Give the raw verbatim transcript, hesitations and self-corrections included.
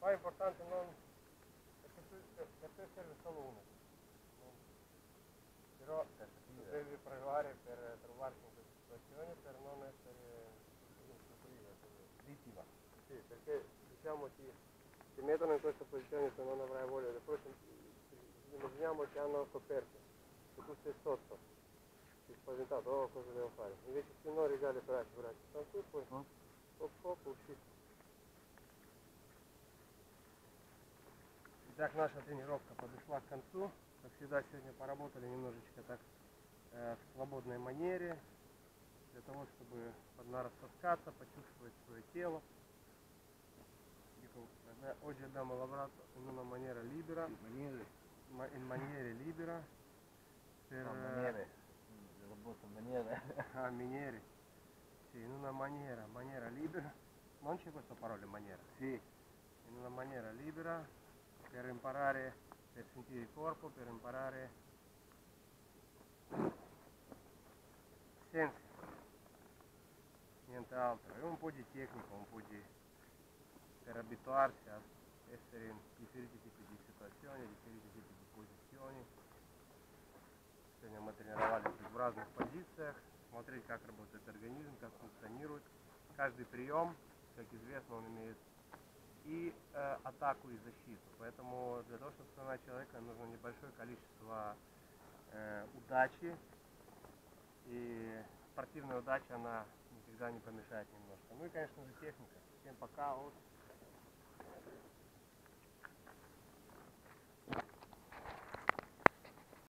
Qua è importante non, perché tu, per, per te serve solo uno, non, però devi provare per trovarti in queste situazioni per non essere vittima. Sì, perché diciamo ti, ti mettono in questa posizione se non avrai voglia, poi immaginiamo che hanno scoperto che tu sei sotto, sei spaventato, oh cosa devo fare, invece se non regali braccia, braccia, stanno qui, poi hop hop uscite. Итак, наша тренировка подошла к концу. Как всегда, сегодня поработали немножечко так э, в свободной манере, для того, чтобы поднарастаскаться, почувствовать свое тело. Oggi abbiamo lavorato in una maniera libera, ma in maniere libera, per... No, maniere, maniere. Ah, maniere. Sì, in una maniera, maniera libera, non c'è questa parola maniera? Sì. In una maniera libera, per imparare, per sentire il corpo, per imparare sensi, niente altro, è un po' di tecnica, un po' di... per abituarsi a essere in differenti tipi di situazioni, differenti tipi di posizioni. Сегодня мы тренировались в разных позициях, смотреть, как работает организм, как функционирует. Каждый прием, как известно, он имеет и э, атаку, и защиту. Поэтому для того, чтобы сломать человека, нужно небольшое количество э, удачи. И спортивная удача, она никогда не помешает немножко. Ну и, конечно же, техника. Всем пока. Вот.